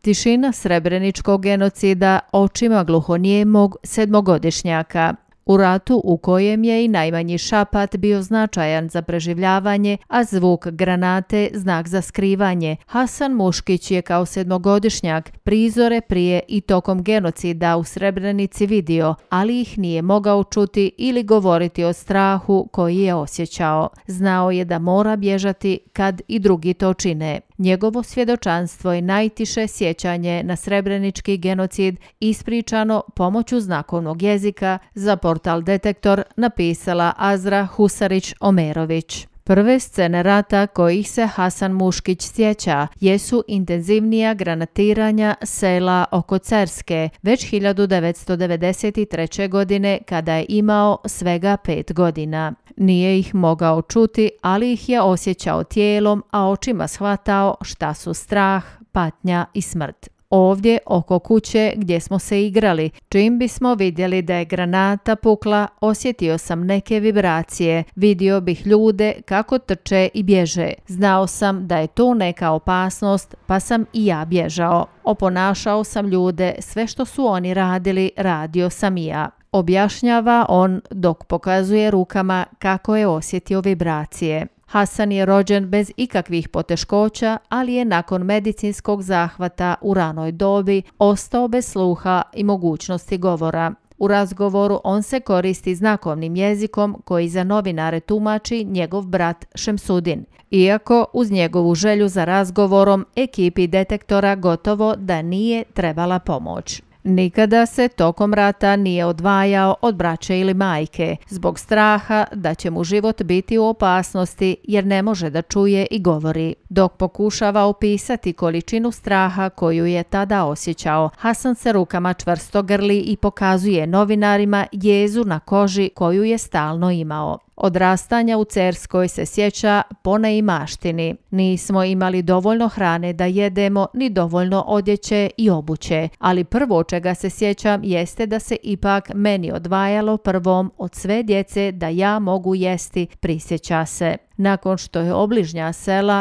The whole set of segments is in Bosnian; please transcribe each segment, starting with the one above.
Tišina srebreničkog genocida očima gluhonijemog sedmogodišnjaka. U ratu u kojem je i najmanji šapat bio značajan za preživljavanje, a zvuk granate znak za skrivanje, Hasan Muškić je kao sedmogodišnjak prizore prije i tokom genocida u Srebrenici vidio, ali ih nije mogao čuti ili govoriti o strahu koji je osjećao. Znao je da mora bježati kad i drugi to čine. Njegovo svjedočanstvo i najtiše sjećanje na srebrenički genocid ispričano pomoću znakovnog jezika za portal Detektor napisala Azra Husarić-Omerović. Prve scene rata kojih se Hasan Muškić sjeća jesu intenzivnija granatiranja sela oko Cerske već 1993. godine kada je imao svega 5 godina. Nije ih mogao čuti, ali ih je osjećao tijelom, a očima shvatao šta su strah, patnja i smrt. Ovdje, oko kuće gdje smo se igrali, čim bismo vidjeli da je granata pukla, osjetio sam neke vibracije, vidio bih ljude kako trče i bježe. Znao sam da je tu neka opasnost, pa sam i ja bježao. Oponašao sam ljude, sve što su oni radili, radio sam i ja. Objašnjava on dok pokazuje rukama kako je osjetio vibracije. Hasan je rođen bez ikakvih poteškoća, ali je nakon medicinskog zahvata u ranoj dobi ostao bez sluha i mogućnosti govora. U razgovoru on se koristi znakovnim jezikom koji za novinare tumači njegov brat Šemsudin. Iako uz njegovu želju za razgovorom ekipi Detektora gotovo da nije trebala pomoć. Nikada se tokom rata nije odvajao od braće ili majke, zbog straha da će mu život biti u opasnosti jer ne može da čuje i govori. Dok pokušava opisati količinu straha koju je tada osjećao, Hasan se rukama čvrsto grli i pokazuje novinarima jezu na koži koju je stalno imao. Odrastanja u Cerskoj se sjeća po neimaštini. Nismo imali dovoljno hrane da jedemo, ni dovoljno odjeće i obuće, ali prvo čega se sjećam jeste da se ipak meni odvajalo prvom od sve djece da ja mogu jesti, prisjeća se. Nakon što je obližnja sela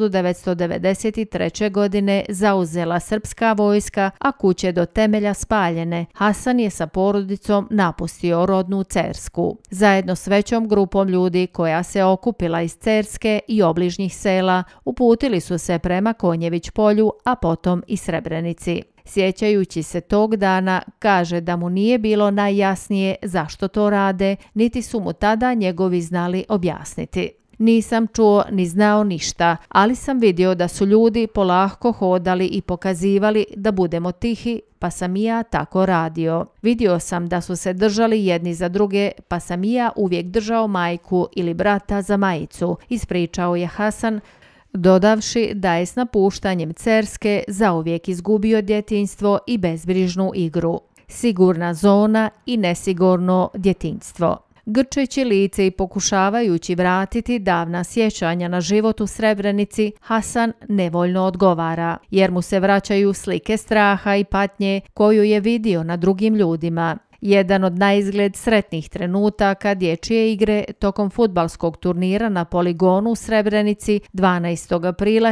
1993. godine zauzela srpska vojska, a kuće do temelja spaljene, Hasan je sa porodicom napustio rodnu Cersku. Zajedno s većom grupom ljudi koja se okupila iz Cerske i obližnjih sela, uputili su se prema Konjević polju, a potom i Srebrenici. Sjećajući se tog dana, kaže da mu nije bilo najjasnije zašto to rade, niti su mu tada njegovi znali objasniti. Nisam čuo ni znao ništa, ali sam vidio da su ljudi polako hodali i pokazivali da budemo tihi, pa sam i ja tako radio. Vidio sam da su se držali jedni za druge, pa sam i ja uvijek držao majku ili brata za majicu, ispričao je Hasan, dodavši da je s napuštanjem Cerske zauvijek izgubio djetinjstvo i bezbrižnu igru. Sigurna zona i nesigurno djetinjstvo. Grčeći lice i pokušavajući vratiti davna sjećanja na život u Srebrenici, Hasan nevoljno odgovara, jer mu se vraćaju slike straha i patnje koju je vidio na drugim ljudima. Jedan od naizgled sretnih trenutaka dječje igre tokom fudbalskog turnira na poligonu u Srebrenici 12. aprila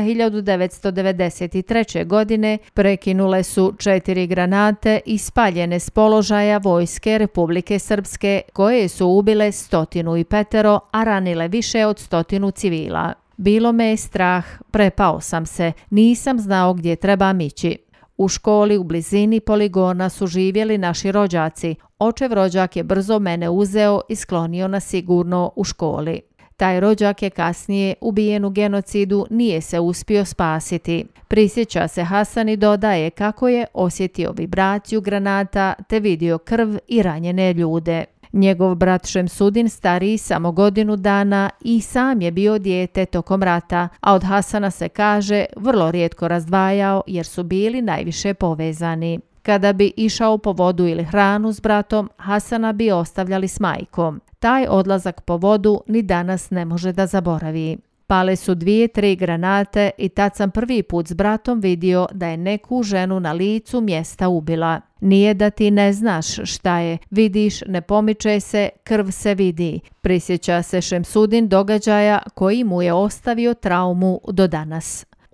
1993. godine prekinule su 4 granate ispaljene s položaja vojske Republike Srpske koje su ubile 105, a ranile više od 100 civila. Bilo me je strah, prepao sam se, nisam znao gdje trebam ići. U školi u blizini poligona su živjeli naši rođaci. Očev rođak je brzo mene uzeo i sklonio na sigurno u školi. Taj rođak je kasnije ubijen u genocidu, nije se uspio spasiti. Prisjeća se Hasan i dodaje kako je osjetio vibraciju granata te vidio krv i ranjene ljude. Njegov brat Šemsudin stariji samo godinu dana i sam je bio dijete tokom rata, a od Hasana se kaže vrlo rijetko razdvajao jer su bili najviše povezani. Kada bi išao po vodu ili hranu s bratom, Hasana bi ostavljali s majkom. Taj odlazak po vodu ni danas ne može da zaboravi. Pale su 2-3 granate i tad sam prvi put s bratom vidio da je neku ženu na licu mjesta ubila. Nije da ti ne znaš šta je, vidiš, ne pomiče se, krv se vidi. Prisjeća se Šemsudin događaja koji mu je ostavio traumu do danas.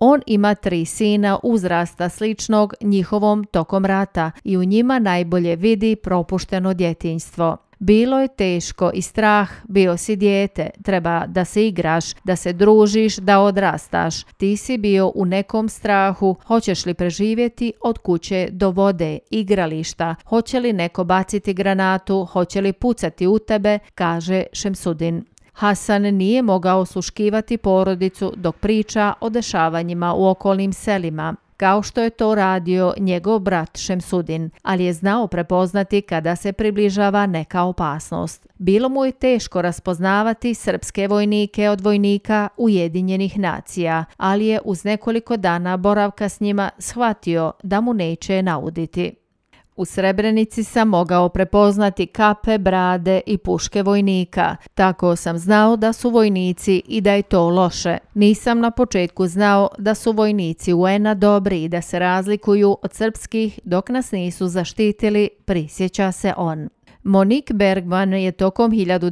On ima 3 sina uzrasta sličnog njihovom tokom rata i u njima najbolje vidi propušteno djetinjstvo. Bilo je teško i strah, bio si dijete, treba da se igraš, da se družiš, da odrastaš. Ti si bio u nekom strahu, hoćeš li preživjeti od kuće do vode, igrališta, hoće li neko baciti granatu, hoće li pucati u tebe, kaže Šemsudin. Hasan nije mogao osluškivati porodicu dok priča o dešavanjima u okolnim selima, kao što je to radio njegov brat Šemsudin, ali je znao prepoznati kada se približava neka opasnost. Bilo mu je teško raspoznavati srpske vojnike od vojnika Ujedinjenih nacija, ali je uz nekoliko dana boravka s njima shvatio da mu neće nauditi. U Srebrenici sam mogao prepoznati kape, brade i puške vojnika. Tako sam znao da su vojnici i da je to loše. Nisam na početku znao da su vojnici UN-a dobri i da se razlikuju od srpskih dok nas nisu zaštitili, prisjeća se on. Monique Bergman je tokom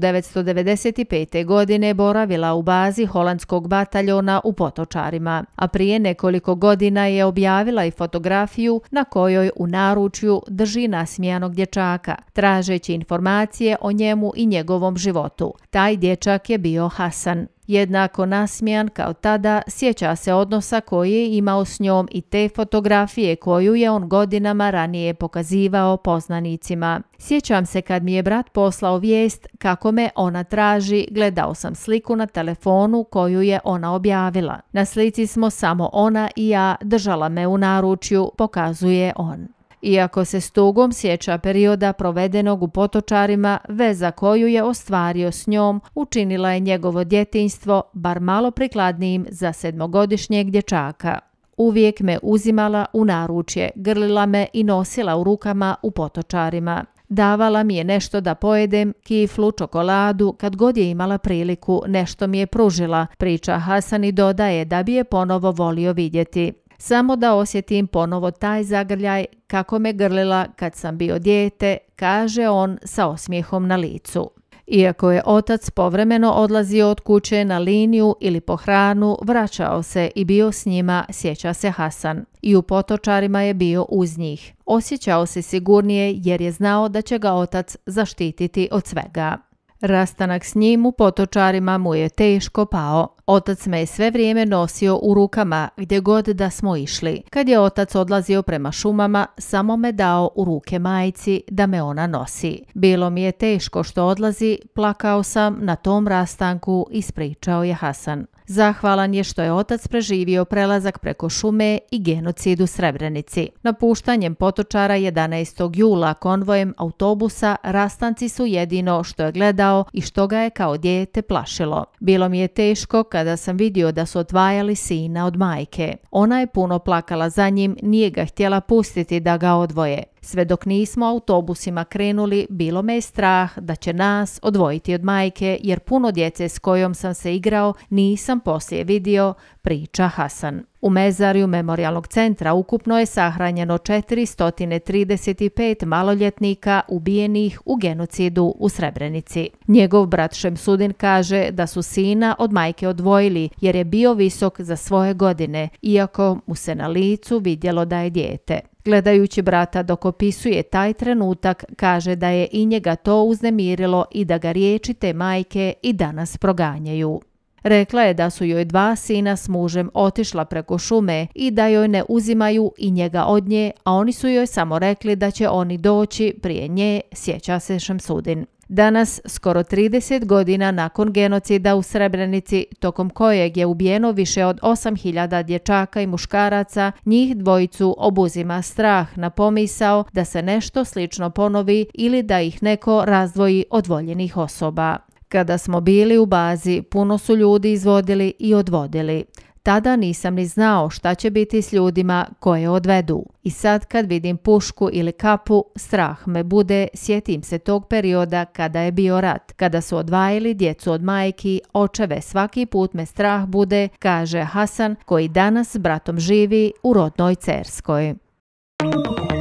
1995. godine boravila u bazi holandskog bataljona u Potočarima, a prije nekoliko godina je objavila i fotografiju na kojoj u naručju drži nasmijanog dječaka, tražeći informacije o njemu i njegovom životu. Taj dječak je bio Hasan. Jednako nasmijan kao tada, sjeća se odnosa koji je imao s njom i te fotografije koju je on godinama ranije pokazivao poznanicima. Sjećam se kad mi je brat poslao vijest kako me ona traži, gledao sam sliku na telefonu koju je ona objavila. Na slici smo samo ona i ja, držala me u naručju, pokazuje on. Iako se s tugom sjeća perioda provedenog u Potočarima, veza koju je ostvario s njom učinila je njegovo djetinjstvo bar malo prikladnijim za 7-godišnjeg dječaka. Uvijek me uzimala u naručje, grlila me i nosila u rukama u Potočarima. Davala mi je nešto da pojedem, kiflu, čokoladu, kad god je imala priliku, nešto mi je pružila, priča Hasan i dodaje da bi je ponovo volio vidjeti. Samo da osjetim ponovo taj zagrljaj kako me grlila kad sam bio dijete, kaže on sa osmijehom na licu. Iako je otac povremeno odlazio od kuće na liniju ili po hranu, vraćao se i bio s njima, sjeća se Hasan. I u Potočarima je bio uz njih. Osjećao se sigurnije jer je znao da će ga otac zaštititi od svega. Rastanak s njim u Potočarima mu je teško pao. Otac me je sve vrijeme nosio u rukama gdje god da smo išli. Kad je otac odlazio prema šumama, samo me dao u ruke majci da me ona nosi. Bilo mi je teško što odlazi, plakao sam na tom rastanku, ispričao je Hasan. Zahvalan je što je otac preživio prelazak preko šume i genocid u Srebrenici. Napuštanjem Potočara 11. jula konvojem autobusa rastanci su jedino što je gledao i što ga je kao dijete plašilo. Bilo mi je teško kada sam vidio da su odvajali sina od majke. Ona je puno plakala za njim, nije ga htjela pustiti da ga odvoje. Sve dok nismo autobusima krenuli, bilo me je strah da će nas odvojiti od majke, jer puno djece s kojom sam se igrao nisam poslije vidio, priča Hasan. U mezarju Memorijalnog centra ukupno je sahranjeno 435 maloljetnika ubijenih u genocidu u Srebrenici. Njegov brat Šemsudin kaže da su sina od majke odvojili jer je bio visok za svoje godine, iako mu se na licu vidjelo da je dijete. Gledajući brata dok opisuje taj trenutak, kaže da je i njega to uznemirilo i da ga riječi te majke i danas proganjaju. Rekla je da su joj 2 sina s mužem otišla preko šume i da joj ne uzimaju i njega od nje, a oni su joj samo rekli da će oni doći prije nje, sjeća se Šemsudin. Danas, skoro 30 godina nakon genocida u Srebrenici, tokom kojeg je ubijeno više od 8.000 dječaka i muškaraca, njih dvojicu obuzima strah na pomisao da se nešto slično ponovi ili da ih neko razdvoji od voljenih osoba. Kada smo bili u bazi, puno su ljudi izvodili i odvodili. Tada nisam ni znao šta će biti s ljudima koje odvedu. I sad kad vidim pušku ili kapu, strah me bude, sjetim se tog perioda kada je bio rat, kada su odvajali djecu od majki, očeve, svaki put me strah bude, kaže Hasan koji danas s bratom živi u rodnoj Cerskoj.